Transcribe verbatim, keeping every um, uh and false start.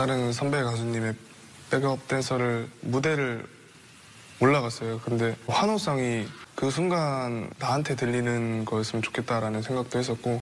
다른 선배 가수님의 백업 댄서를 무대를 올라갔어요. 근데 환호성이 그 순간 나한테 들리는 거였으면 좋겠다라는 생각도 했었고